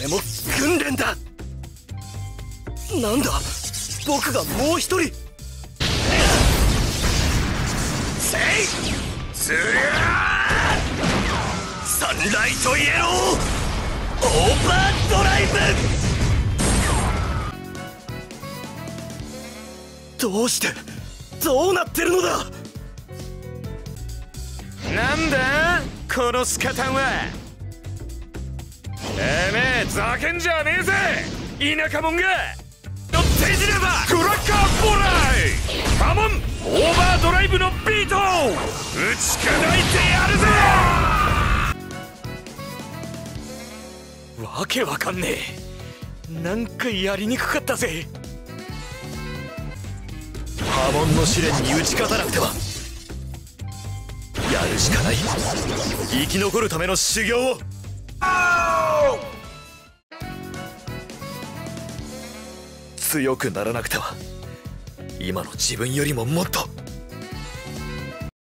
れも訓練だ。なんだ、僕がもう一人。せいすりゃーサンライトイエローオーバードライブ。どうしてどうなってるのだ。 なんだこのスカタンは。てめえざけんじゃねえぜ田舎者が。の手じればクラッカーボライカモンオーバードライブのビート打ち砕いてやるぜ。 わけわかんねえ。なんかやりにくかったぜ。波紋の試練に打ち勝たなくては。やるしかない。生き残るための修行を。強くならなくては。今の自分よりももっと。